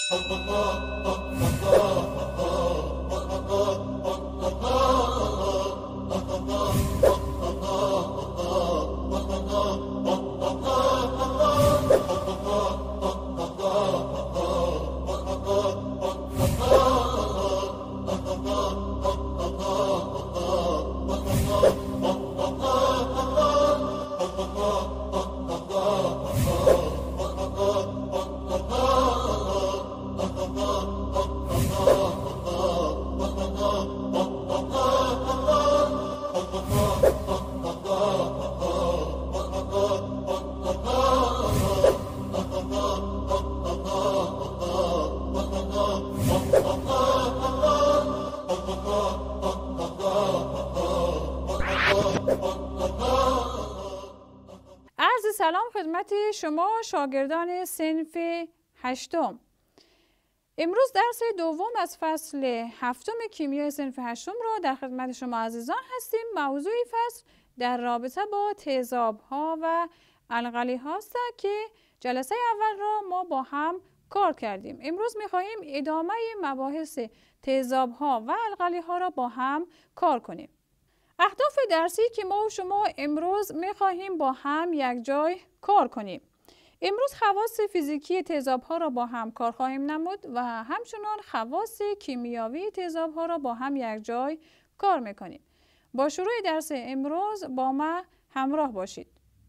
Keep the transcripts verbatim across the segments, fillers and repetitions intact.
عرض سلام خدمت شما شاگردان صنف هشتم. امروز درس دوم از فصل هفتم کیمیای صنف هشتم رو در خدمت شما عزیزان هستیم. موضوع فصل در رابطه با تیزاب‌ها و القلی‌ها است که جلسه اول را ما با هم کار کردیم. امروز می‌خواهیم ادامه مباحث تیزاب‌ها و القلی‌ها را با هم کار کنیم. اهداف درسی که ما و شما امروز می‌خواهیم با هم یک جای کار کنیم. امروز خواص فیزیکی تیزاب‌ها را با هم کار خواهیم نمود و همچنان خواص کیمیاوی تیزاب‌ها را با هم یک جای کار می‌کنیم. با شروع درس امروز با ما همراه باشید.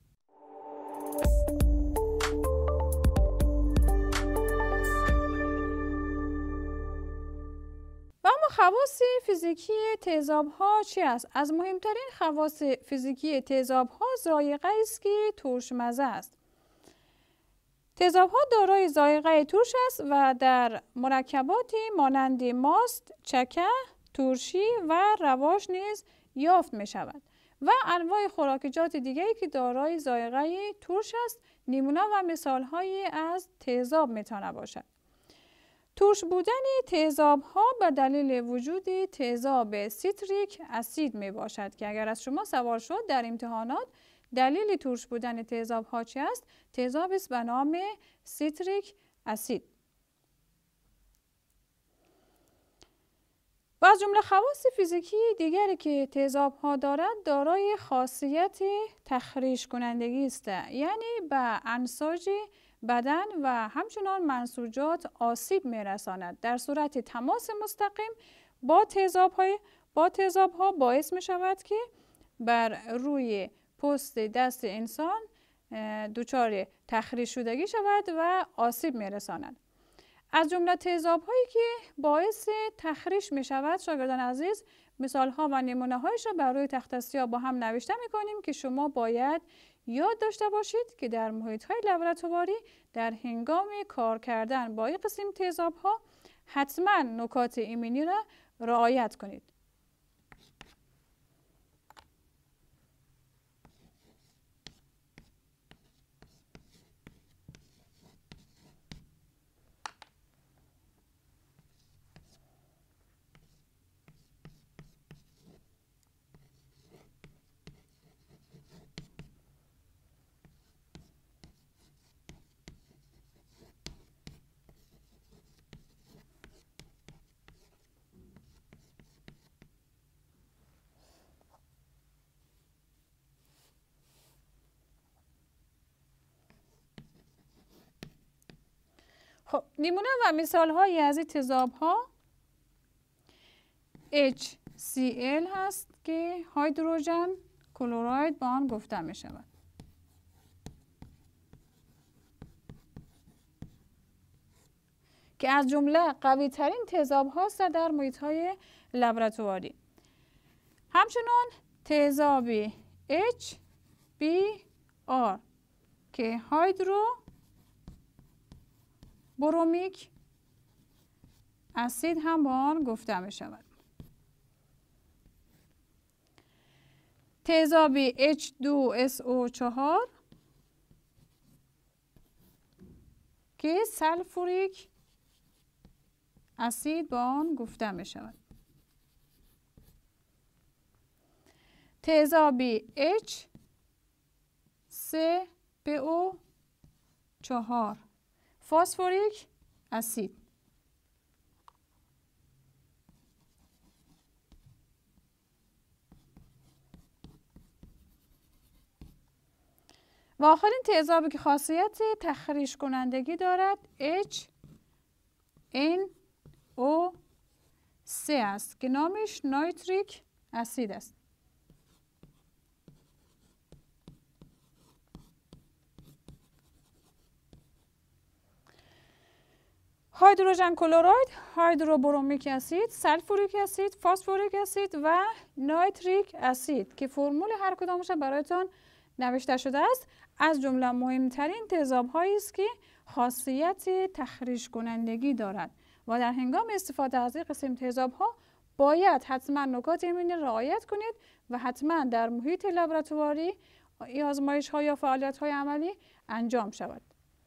و اما خواص فیزیکی تیزاب‌ها چی است؟ از مهمترین خواص فیزیکی تیزاب‌ها ذائقه است که ترشمزه است. تیزاب‌ها دارای ذائقه ترش است و در مرکباتی مانند ماست، چکه، ترشی و رواش نیز یافت می شود و انواع خوراکیجات دیگری که دارای ذائقه ترش است نمونه و مثال‌هایی از تیزاب میتونه باشد. ترش بودن تیزاب‌ها به دلیل وجود تیزاب سیتریک اسید می باشد که اگر از شما سوال شد در امتحانات دلیل ترش بودن تیزاب‌ها چی است؟ تیزاب است به نام سیتریک اسید. و از جمله خواص فیزیکی دیگری که تیزاب‌ها دارد دارای خاصیت تخریش کنندگی است، یعنی به انساج بدن و همچنان منسوجات آسیب می‌رساند. در صورت تماس مستقیم با تیزاب‌های با تیزاب‌ها باعث می‌شود که بر روی پوست دست انسان دچار تخریش شدگی شود و آسیب می‌رساند. از جمله تیزاب‌هایی که باعث تخریش می‌شود شاگردان عزیز مثال‌ها و نمونه‌هایش را بر روی تخت سیاه با هم نوشته می‌کنیم که شما باید یاد داشته باشید که در محیط‌های لابراتواری در هنگام کار کردن با این قسم تیزاب‌ها حتما نکات ایمنی را رعایت کنید. خب نمونه و مثال های از این تیزاب ها اچ سی ال هست که هیدروژن کلراید با آن گفته می شود. که از جمله قوی ترین تیزاب هاست در محیط های لابراتواری. همچنان تیزاب اچ بی آر که هیدرو برومیک اسید هم با آن گفته می شود. تیزاب اچ دو اس او چهار که سلفوریک اسید با آن گفته می شود. تیزاب اچ سه پی او چهار فسفوریک اسید. و آخرین تیزابی که خاصیت تخریش کنندگی دارد H N O سه است که نامش نایتریک اسید است. هیدروژن کلراید، هیدروبرومیک اسید، سلفوریک اسید، فسفوریک اسید و نایتریک اسید که فرمول هر کدامش برایتان نوشته شده است، از جمله مهمترین تیزاب‌هایی است که خاصیت تخریش کنندگی دارد و در هنگام استفاده از این قسم تیزاب‌ها باید حتما نکات ایمنی رعایت کنید و حتما در محیط لابراتواری آزمایش‌ها یا فعالیت‌های عملی انجام شود.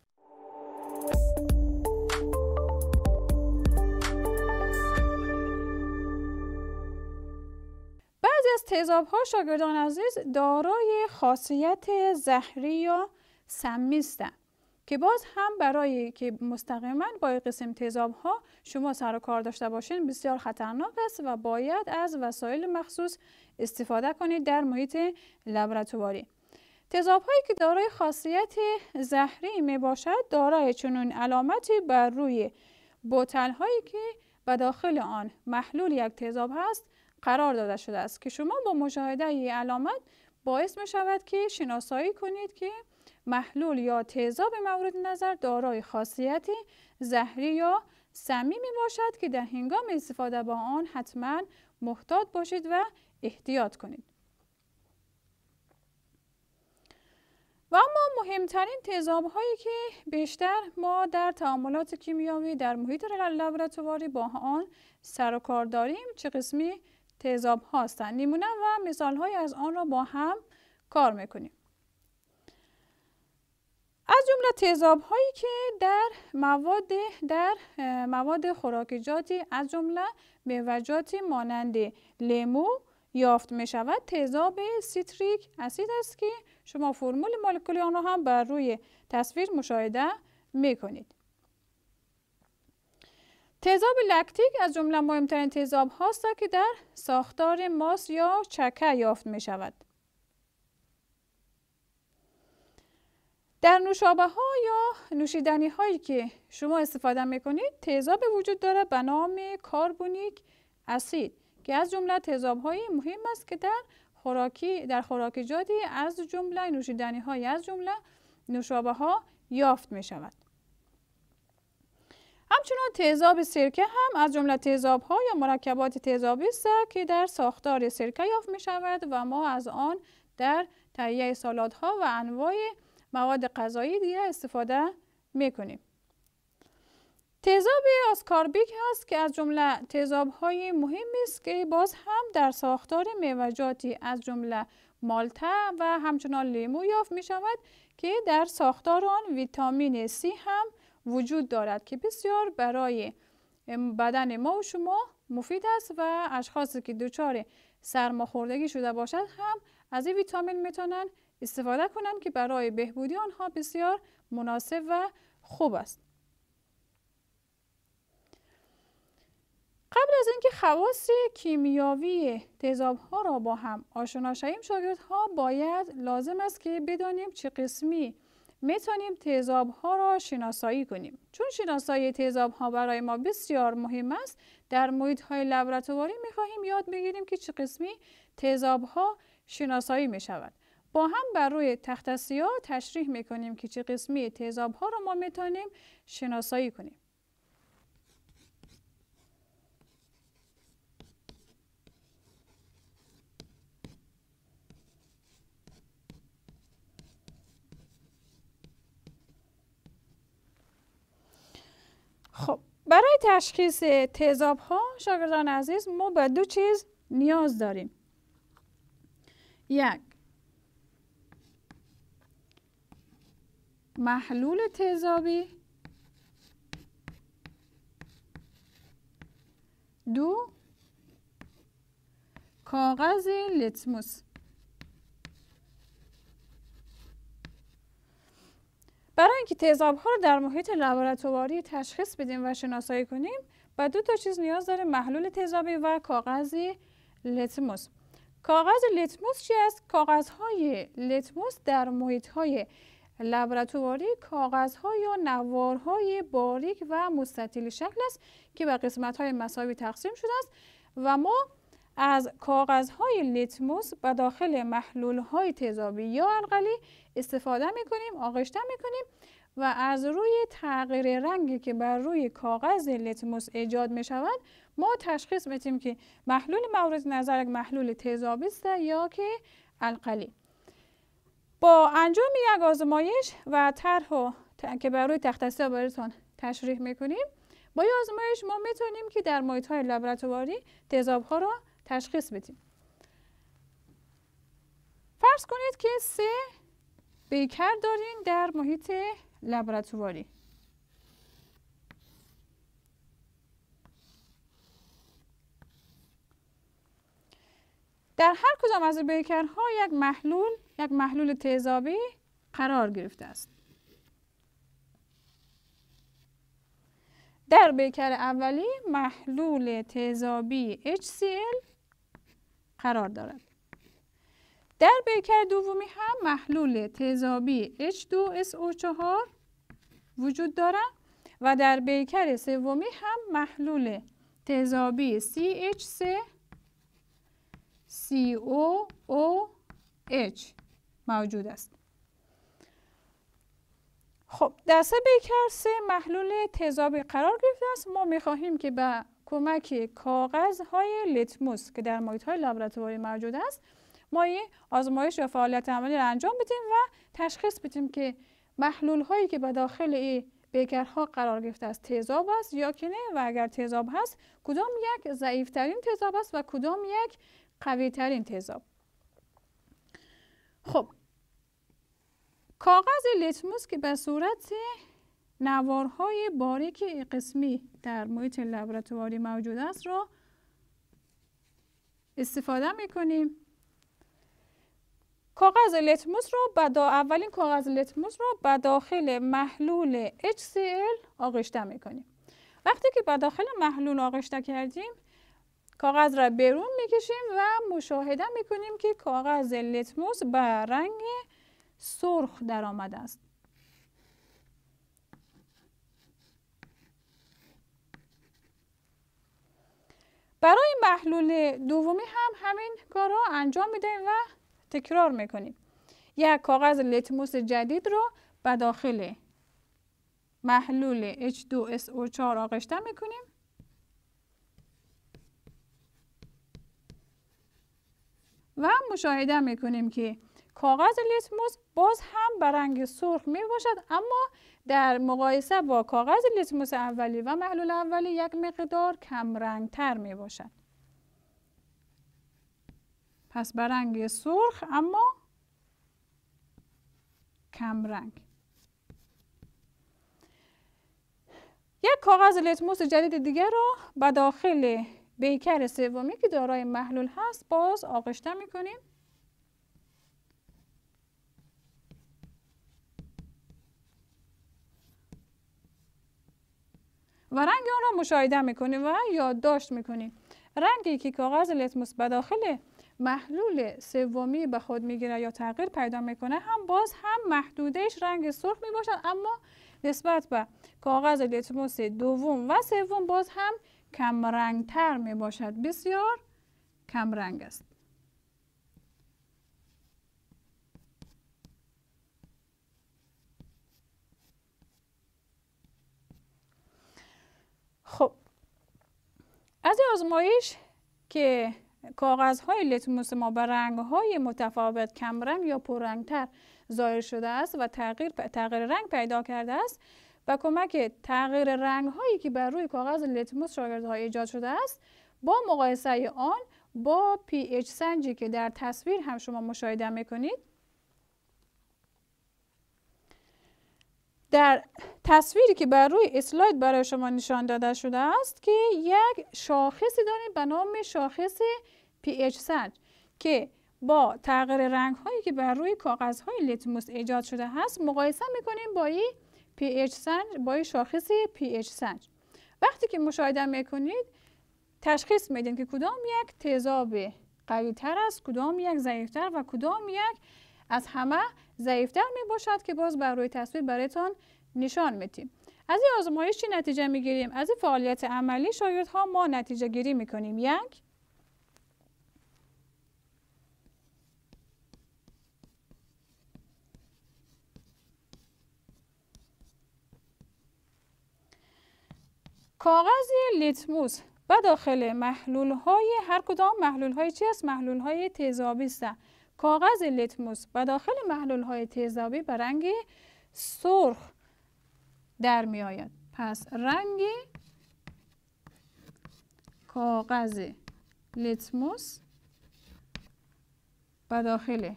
بعضی از تیزاب‌ها شاگردان عزیز دارای خاصیت زهری یا سمی هستند که باز هم برای که مستقیما با این قسم تیزاب‌ها شما سر و کار داشته باشین بسیار خطرناک است و باید از وسایل مخصوص استفاده کنید در محیط لابراتواری. تیزاب‌هایی که دارای خاصیت زهری می باشد دارای چنین علامتی بر روی بوتل‌هایی که به داخل آن محلول یک تیزاب هست قرار داده شده است که شما با مشاهده این علامت باعث می شود که شناسایی کنید که محلول یا تیزاب مورد نظر دارای خاصیت زهری یا سمی می باشد که در هنگام استفاده با آن حتما محتاط باشید و احتیاط کنید. و اما مهمترین تیزاب هایی که بیشتر ما در تعاملات کیمیایی در محیط لابراتواری با آن سر و کار داریم چه قسمی تیزاب هستند. نمونه و مثال های از آن را با هم کار میکنیم. از جمله تیزاب هایی که در مواد در مواد خوراکیجاتی از جمله میوه‌جاتی مانند لیمو یافت می شود تیزاب سیتریک اسید است که شما فرمول مولکولی آن را هم بر روی تصویر مشاهده می کنید. تیزاب لکتیک از جمله مهمترین تیزاب هاست که در ساختار ماست یا چکه یافت می شود. در نوشابه ها یا نوشیدنی هایی که شما استفاده می کنید تیزاب وجود دارد به نام کربونیک اسید که از جمله تیزاب های مهم است که در خوراکی در خوراکیجاتی از جمله نوشیدنی های از جمله نوشابه ها یافت می شود. همچنین تیزاب سرکه هم از جمله تیزاب ها یا مرکبات تیزابی است که در ساختار سرکه یافت می شود و ما از آن در تهیه سالادها و انواع مواد غذایی دیگر استفاده می کنیم. تیزاب آسکاربیک هست که از جمله تیزاب های مهمی است که باز هم در ساختار میوه‌جاتی از جمله مالته و همچنان لیمو یافت می شود که در ساختار آن ویتامین سی هم وجود دارد که بسیار برای بدن ما و شما مفید است و اشخاصی که دچار سرماخوردگی شده باشد هم از این ویتامین میتونن استفاده کنند که برای بهبودی آنها بسیار مناسب و خوب است. قبل از اینکه خواص کیمیایی تیزاب‌ها را با هم آشنا شویم شاگردها باید لازم است که بدانیم چه قسمی میتونیم تیزاب‌ها را شناسایی کنیم. چون شناسایی تیزاب‌ها برای ما بسیار مهم است در محیط‌های لابراتواری می‌خواهیم یاد بگیریم که چه قسمی تیزاب‌ها شناسایی می‌شود. با هم بر روی تخت سیاه تشریح می‌کنیم که چه قسمی تیزاب‌ها را ما میتونیم شناسایی کنیم. خب برای تشخیص تیزاب ها شاگردان عزیز ما به دو چیز نیاز داریم. یک محلول تیزابی، دو کاغذ لیتموس. برای اینکه تیزاب ها رو در محیط لابراتواری تشخیص بدیم و شناسایی کنیم با دو تا چیز نیاز داریم: محلول تیزابی و کاغذ لیتموس. کاغذ لتموس چی است؟ کاغذهای لتموس در محیط‌های لابراتواری کاغذها یا نوارهای باریک و مستطیل شکل است که به قسمت‌های مساوی تقسیم شده است و ما از کاغذهای لتموس به داخل محلول‌های تیزابی یا القلی استفاده می‌کنیم، آغشته می‌کنیم و از روی تغییر رنگی که بر روی کاغذ لتموس ایجاد می‌شود ما تشخیص می‌دهیم که محلول مورد نظر یک محلول تیزابی است یا که القلی. با انجام یک آزمایش و طرح که بر روی تخته سیاه براتون تشریح می‌کنیم، با این آزمایش ما می‌تونیم که در محیط‌های لابراتواری تیزاب‌ها را تشخیص بدیم. فرض کنید که سه بیکر دارین در محیط لابراتواری. در هر کدام از بیکرها یک محلول یک محلول تیزابی قرار گرفته است. در بیکر اولی محلول تیزابی اچ سی ال قرار دارد. در بیکر دومی هم محلول تیزابی اچ دو اس او چهار وجود دارد و در بیکر سومی هم محلول تیزابی سی اچ سه سی او او اچ موجود است. خب در سه بیکر سه محلول تیزابی قرار گرفته است. ما می‌خواهیم که به کمک کاغذهای لتموس که در محیط‌های لابراتواری موجود است ما این آزمایش و فعالیت عملی را انجام بدیم و تشخیص بدیم که محلول هایی که به داخل این بیکرها قرار گرفته است تیزاب است یا که نه و اگر تیزاب هست کدام یک ضعیف ترین تیزاب است و کدام یک قوی ترین تیزاب. خب کاغذ لتموس که به صورت نوارهای باریک قسمی در محیط لابراتواری موجود است را استفاده می‌کنیم. کاغذ لتموس را بعد اولین کاغذ لتموس را به داخل محلول اچ سی ال آغشته می‌کنیم. وقتی که به داخل محلول آغشته کردیم کاغذ را بیرون می‌کشیم و مشاهده می‌کنیم که کاغذ لتموس به رنگ سرخ در آمده است. برای محلول دومی هم همین کار را انجام می‌دهیم و تکرار می‌کنیم. یک کاغذ لتموس جدید را به داخل محلول اچ دو اس او چهار آغشته می‌کنیم و مشاهده می‌کنیم که کاغذ لتموس باز هم به رنگ سرخ می باشد اما در مقایسه با کاغذ لتموس اولی و محلول اولی یک مقدار کم رنگ تر می باشد. پس به رنگ سرخ اما کم رنگ. یک کاغذ لتموس جدید دیگر را به داخل بیکر سومی که دارای محلول هست باز آغشته می کنیم و رنگ آن را مشاهده میکنیم و یادداشت میکنیم. رنگی که کاغذ لتموس به داخل محلول سومی به خود میگیره یا تغییر پیدا میکنه هم باز هم محدودش رنگ سرخ میباشد اما نسبت به کاغذ لتموس دوم و سوم باز هم کم رنگ تر میباشد. بسیار کم رنگ است. خب از آزمایش که کاغذهای لتموس ما به رنگ‌های متفاوت کم رنگ یا پررنگ‌تر ظاهر شده است و تغییر تغییر رنگ پیدا کرده است و کمک تغییر رنگ‌هایی که بر روی کاغذ لتموس شاگردها ایجاد شده است با مقایسه آن با پی اچ سنجی که در تصویر هم شما مشاهده می‌کنید. در تصویری که بر روی اسلاید برای شما نشان داده شده است که یک شاخصی داریم به نام شاخص پی اچ سنج که با تغییر رنگ هایی که بر روی کاغذ های لتموس ایجاد شده است مقایسه میکنیم با این پی اچ سنج با این شاخص پی اچ سنج. وقتی که مشاهده میکنید تشخیص میدین که کدام یک تیزاب قوی تر است، کدام یک ضعیفتر و کدام یک از همه ضعیفتر می باشد که باز بر روی تصویر برایتان نشان میدیم. از این آزمایش چی نتیجه میگیریم؟ از این فعالیت عملی شاگردها ما نتیجه گیری میکنیم. یک، کاغذ لیتموس و داخل محلول های هر کدام محلول های چی است؟ محلول های تیزابی است. کاغذ لیتموس و داخل محلول های تیزابی به رنگ سرخ در می آید. پس رنگ کاغذ لیتموس و داخل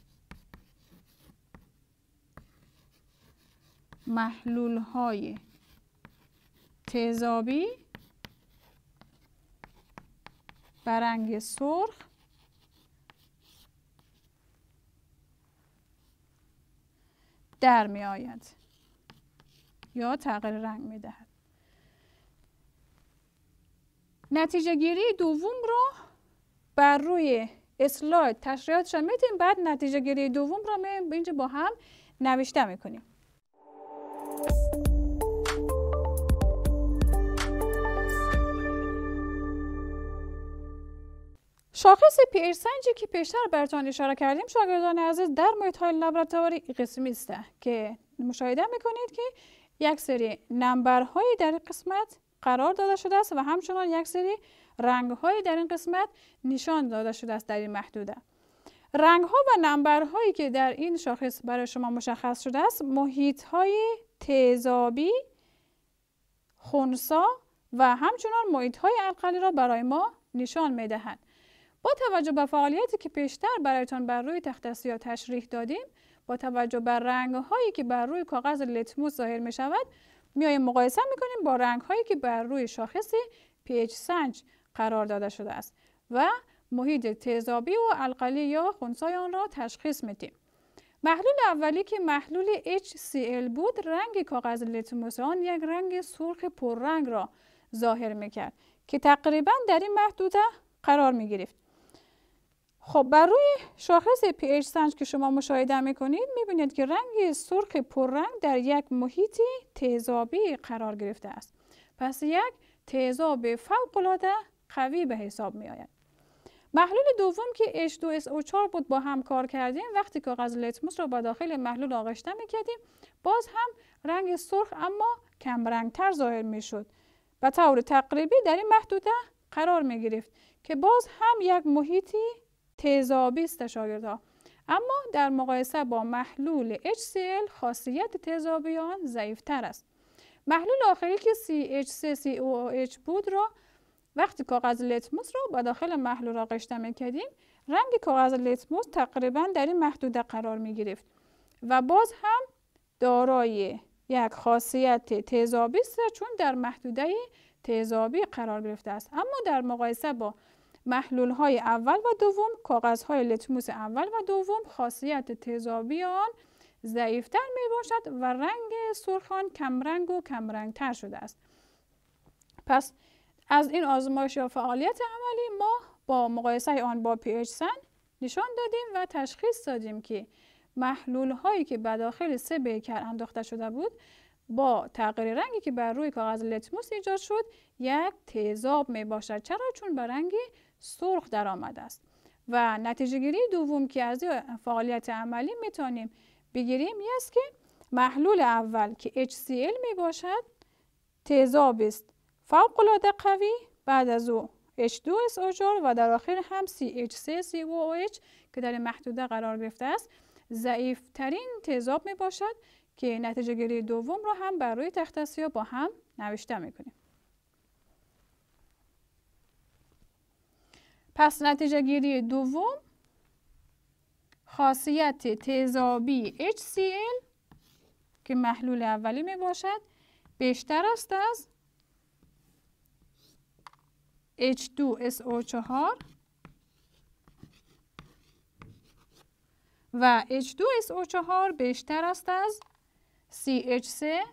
محلول های تیزابی به رنگ سرخ در می آید یا تغییر رنگ می دهد. نتیجه گیری دوم را بر روی اسلاید تشریحاتش میدیم، بعد نتیجه گیری دوم را می اینجا با هم نوشته میکنیم. شاخص پی اچ سنجی که پیشتر براتون اشاره کردیم شاگردان عزیز در محیط های لابراتواری قسمی است که مشاهده میکنید که یک سری نمبرهایی در این قسمت قرار داده شده است و همچنان یک سری رنگهایی در این قسمت نشان داده شده است در این محدوده. رنگها و نمبرهایی که در این شاخص برای شما مشخص شده است محیط های تیزابی، خنثی و همچنان محیط های القلی را برای ما نشان میدهند. با توجه به فعالیتی که پیشتر برایتان بر روی تخت سیاه تشریح دادیم، با توجه بر رنگ‌هایی که بر روی کاغذ لیتموس ظاهر می شود، میایم مقایسه میکنیم با رنگ‌هایی که بر روی شاخص پی اچ سنج قرار داده شده است و محیط تیزابی و القلی یا خنثی آن را تشخیص میدیم. محلول اولی که محلول اچ سی ال بود، رنگ کاغذ لیتموس آن یک رنگ سرخ پررنگ را ظاهر میکرد که تقریبا در این محدوده قرار میگرفت. خب بر روی شاخص پی اچ سنج که شما مشاهده میکنید میبینید که رنگ سرخ پررنگ در یک محیط تیزابی قرار گرفته است. پس یک تیزاب فوق‌العاده قوی به حساب می آید. محلول دوم که اچ دو اس او چهار بود با هم کار کردیم، وقتی کاغذ لیتموس را با داخل محلول آغشته میکردیم باز هم رنگ سرخ اما کم رنگ تر ظاهر میشد. به طور تقریبی در این محدوده قرار می گرفت که باز هم یک محیطی تیزابی است شاگردها، اما در مقایسه با محلول اچ سی ال خاصیت تیزابی آن ضعیفتر است. محلول آخری که سی اچ سه سی او او اچ بود را وقتی کاغذ لیتموس را با داخل محلول آغشته میکردیم، رنگ کاغذ لیتموس تقریبا در این محدوده قرار می گرفت و باز هم دارای یک خاصیت تیزابی است چون در محدوده تیزابی قرار گرفته است. اما در مقایسه با محلول های اول و دوم، کاغذ های لیتموس اول و دوم خاصیت تیزابی آن ضعیفتر می باشد و رنگ سرخ آن کم رنگ و کم رنگ تر شده است. پس از این آزمایش یا فعالیت عملی ما با مقایسه آن با پی اچ سنج نشان دادیم و تشخیص دادیم که محلول هایی که به داخل سه بیکر انداخته شده بود با تغییر رنگی که بر روی کاغذ لیتموس ایجاد شد یک تیزاب می باشد. چرا؟ چون به رنگ سرخ در آمده است. و نتیجه گیری دوم که از این فعالیت عملی میتونیم بگیریم این است که محلول اول که اچ سی ال می باشد تیزاب است فوق العاده قوی، بعد از او اچ دو اس او چهار و در آخر هم سی اچ سه سی او او اچ که در محدوده قرار گرفته است ضعیف ترین تیزاب می باشد که نتیجه گیری دوم را هم بر روی تخت سیاه با هم نوشته میکنیم. پس نتیجه گیری دوم خاصیت تیزابی اچ سی ال که محلول اولی می باشد بیشتر است از اچ دو اس او چهار و اچ دو اس او چهار بیشتر است از سی اچ سه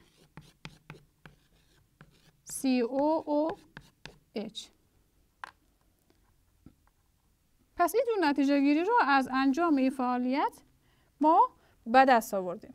سی او او اچ. پس این دو نتیجه گیری رو از انجام این فعالیت ما به دست آوردیم.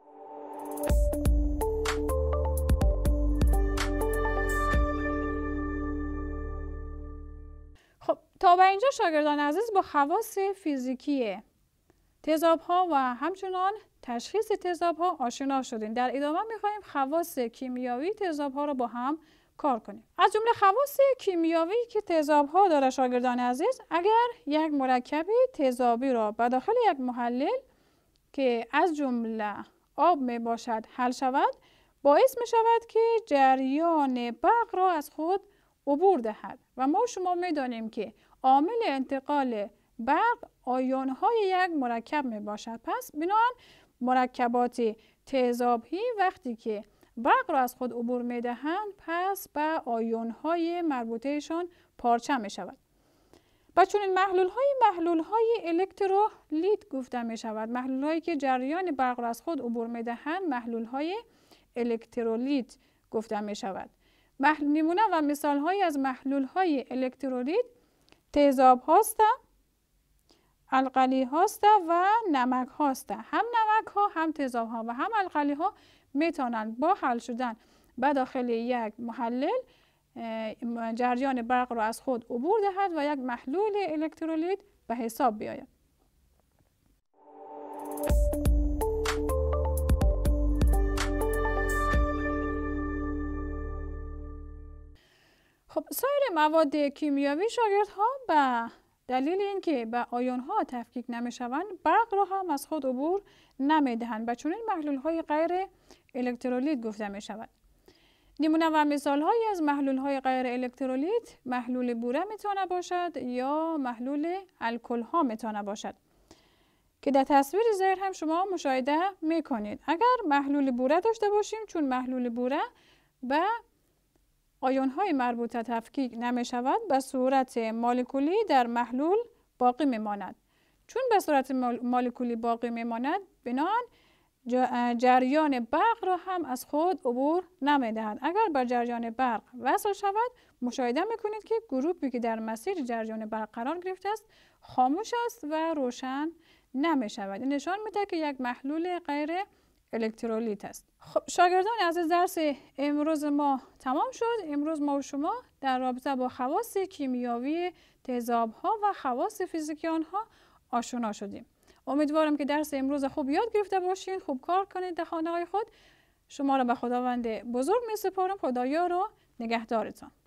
خب تا به اینجا شاگردان عزیز با خواص فیزیکی تضادها و همچنان تشخیص تضادها آشنا شدین. در ادامه می‌خوایم خواص کیمیایی تضادها رو با هم کار کنیم. از جمله خواص کیمیایی که تضادها داره شاگردان عزیز، اگر یک مرکب تضادی را به داخل یک محلل که از جمله آب می باشد حل شود، باعث می شود که جریان برق را از خود عبور دهد و ما شما می دانیم که عامل انتقال برق آیون های یک مرکب می باشد. پس بنابراین مرکبات تضادی وقتی که برق را از خود عبور می دهند، پس به آیون های مربوطهشان پارچه می شود. و چون این محلول های محلول های الکترولیت گفته می شود. محلول هایی که جریان برق را از خود عبور می دهند محلول های الکترولیت گفته می شود. نمونه و مثال های از محلول های الکترولیت تیزاب هاست، القلی هاست و نمک هاست. هم نمک ها هم تیزاب ها و هم القلی ها می توانند با حل شدن به داخل یک محلل جریان برق را از خود عبور دهد و یک محلول الکترولیت به حساب بیاید. خب سایر مواد کیمیایی شاگردها به دلیل اینکه به آیون ها تفکیک نمی شوند، برق را هم از خود عبور نمی دهند و چنین محلول های غیر الکترولیت گفته می شود. نمونه و مثال هایی از محلول های غیر الکترولیت محلول بوره میتونه باشد یا محلول الکل ها میتونه باشد که در تصویر زیر هم شما مشاهده میکنید. اگر محلول بوره داشته باشیم، چون محلول بوره به آیون های مربوطه تفکیک نمی شود، به صورت مولکولی در محلول باقی میماند. چون به صورت مولکولی باقی میماند، بنابراین جریان برق را هم از خود عبور نمی دهد. اگر بر جریان برق وصل شود، مشاهده میکنید که گروپی که در مسیر جریان برق قرار گرفته است خاموش است و روشن نمی شود. این نشان میده که یک محلول غیر الکترولیت است. خب شاگردان عزیز، درس امروز ما تمام شد. امروز ما و شما در رابطه با خواص کیمیایی تضادها و خواص فیزیکی آنها آشنا شدیم. امیدوارم که درس امروز خوب یاد گرفته باشین، خوب کار کنید در خانه های خود. شما را به خداوند بزرگ می سپارم. خدایا را نگهدارتان.